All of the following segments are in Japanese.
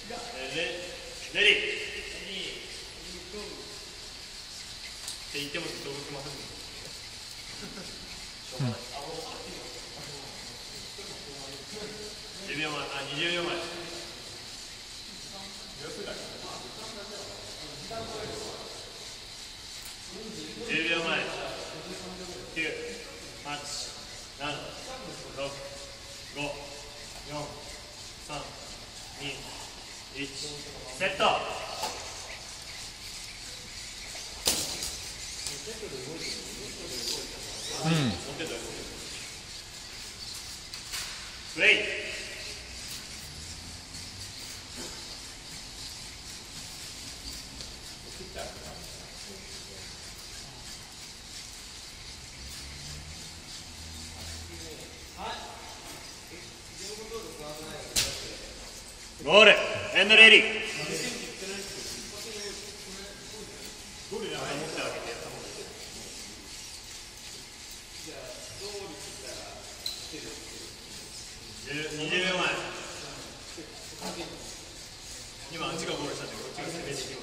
レディーって言っても届きませんね。10秒前、20秒前。10秒前。9、8、7、6、5、4、3、2、1、セット。プレイ。ゴールエンドレディー。20秒前。今あっちがゴールしたんでこっちが攻めてきて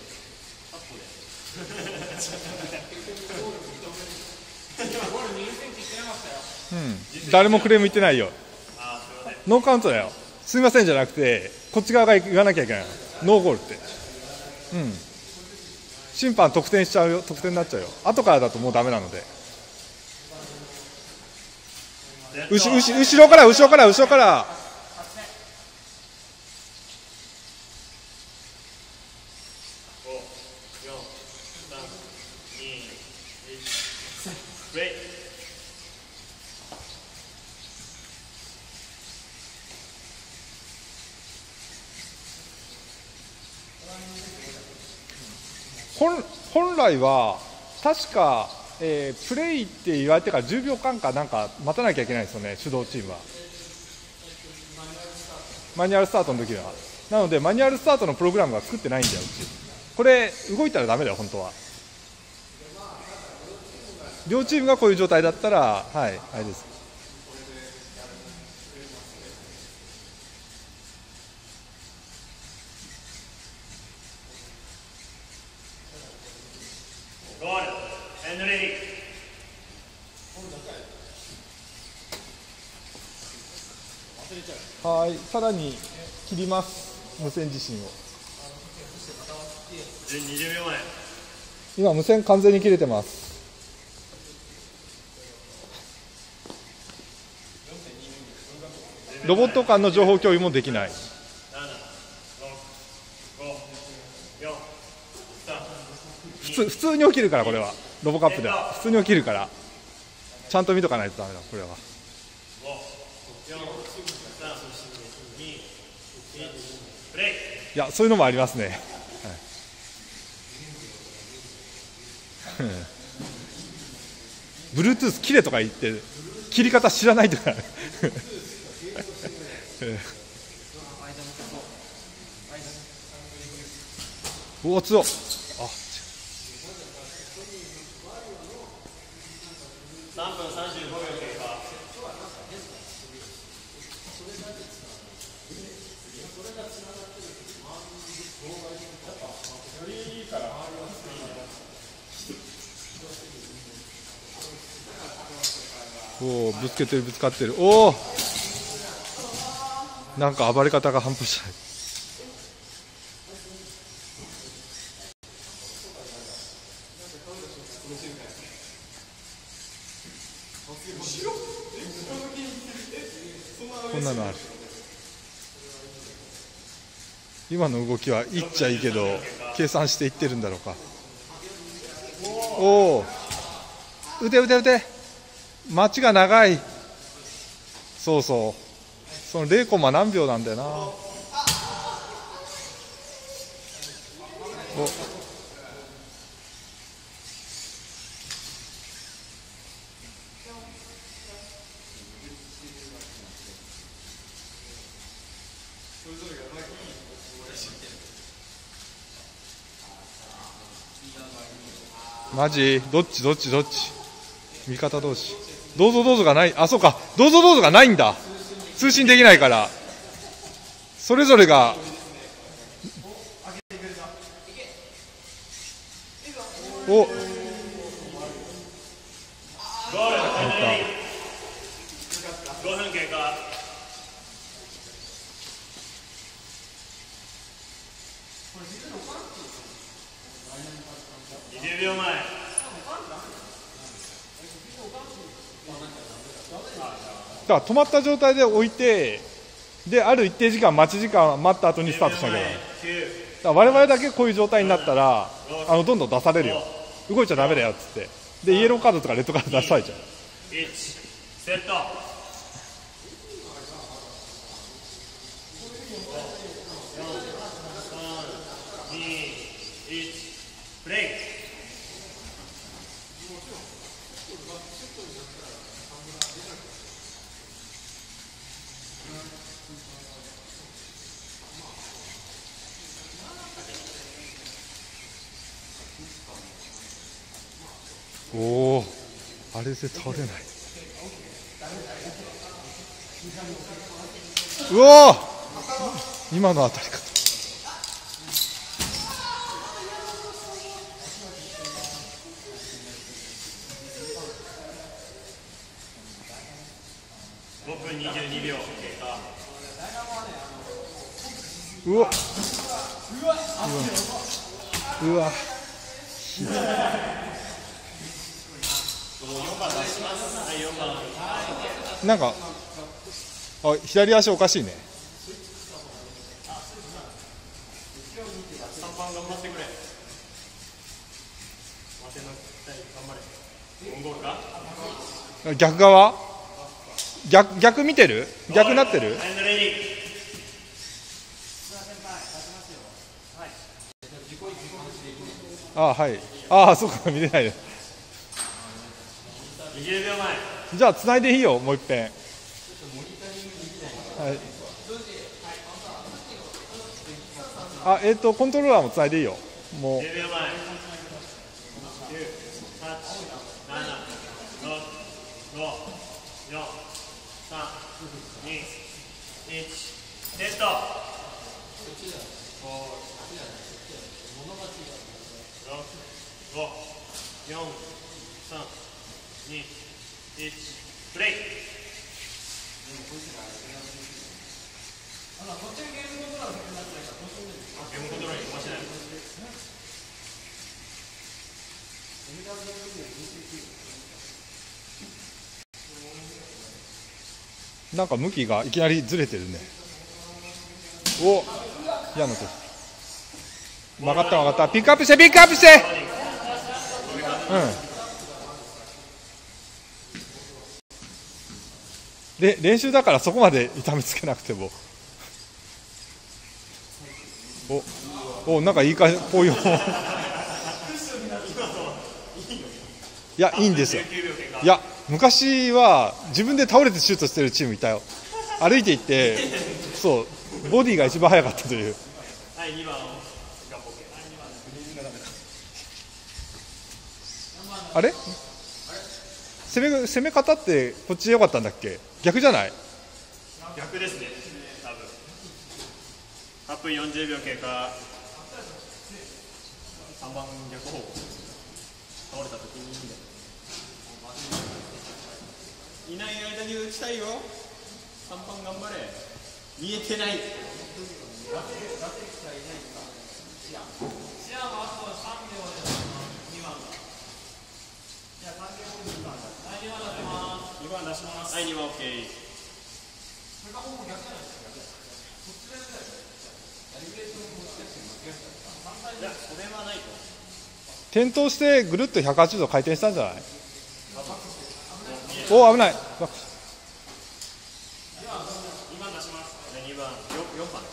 今ゴール20センチいってなかったよ。 誰もクレーム言ってないよ。ノーカウントだよ。すみませんじゃなくてこっち側が言わなきゃいけない。ノーゴールって、審判得点しちゃうよ。得点になっちゃうよ。後からだともうダメなので。後ろから後ろから後ろから。本来は確か、プレイって言われてから10秒間かなんか待たなきゃいけないですよね、主導チームは。マニュアルスタートの時は。なのでマニュアルスタートのプログラムが作ってないんだよ、うち。これ動いたらダメだよ本当は。両チームがこういう状態だったら、はい、あれです。はい、さらに切ります、無線自身を。 20秒前。 今、無線完全に切れてます。ロボット間の情報共有もできない。普通に起きるから、これは。ロボカップでは。普通に起きるから。ちゃんと見とかないとダメだ、これは。いや、そういうのもありますね。Bluetooth 切れとか言って、切り方知らないとか。おお、強っ。あ、 3分35秒経過。 おお、ぶつけてる、ぶつかってる。おお、なんか暴れ方が半端じゃない。こんなのある。今の動きはいっちゃいいけど計算していってるんだろうか。おお、打て打て打て。待ちが長い。そうそう、その0コマ何秒なんだよな。お、マジどっちどっちどっち。味方同士。どうぞどうぞがない。あ、そうか、どうぞどうぞがないんだ。通信できないから。それぞれがおっ、 5分経過。20秒前。 だから止まった状態で置いて、である一定時間待ち時間待った後にスタートしなきゃいけない。だから我々だけこういう状態になったらどんどん出されるよ。動いちゃダメだよっつって。でイエローカードとかレッドカード出されちゃう。 1セット。4、3、2、1プレイ。 おお、あれで倒れない。うおー、今の当たり方。 5分22秒経過。 うわうわ、なんか左足おかしいね。 3番頑張ってくれ。待てなくて頑張れ。オンゴールか。 逆側、逆見てる、逆なってる。 エンドレディ。 はい、ああそうか、見れないね。 20秒前。 じゃあ繋いでいいよ、もう一遍。はい、コントローラーも繋いでいいよ。もう 10秒前。9、8、7、6、5、4、3、2、1セット。5、4、3、2、1プレイ。ゲームコントローラーに飛ばしてない。 なんか向きがいきなりずれてるね。お、嫌なと曲がった曲がった。ピックアップしてピックアップして。で練習だからそこまで痛めつけなくても。お、なんかいいかこういういや、いいんですよ。いや、昔は自分で倒れてシュートしてるチームいたよ。歩いていってそうボディが一番速かったという。 はい、2番あれ攻め方ってこっちでよかったんだっけ。逆じゃない。 逆ですね、多分。8分40秒経過。3番逆方向倒れた時にいない間に打ちたいよ。3番頑張れ。見えてない。2番出します。はい、2番 OK。いや、それはないと。 転倒してぐるっと180度回転したんじゃない。お、危ない。 2番出します。2番、4番。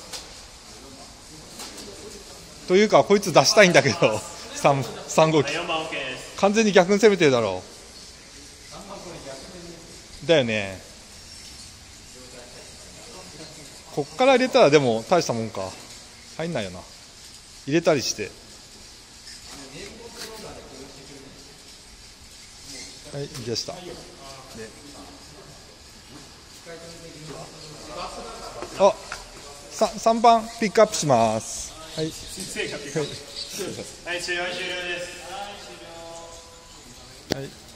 というかこいつ出したいんだけど3号機 4番 OK です。 完全に逆に攻めてるだろう。だよね。こっから入れたらでも大したもんか。入んないよな、入れたりして。はい、でした。あ、3番ピックアップします。はい。 はい、終了です。 はい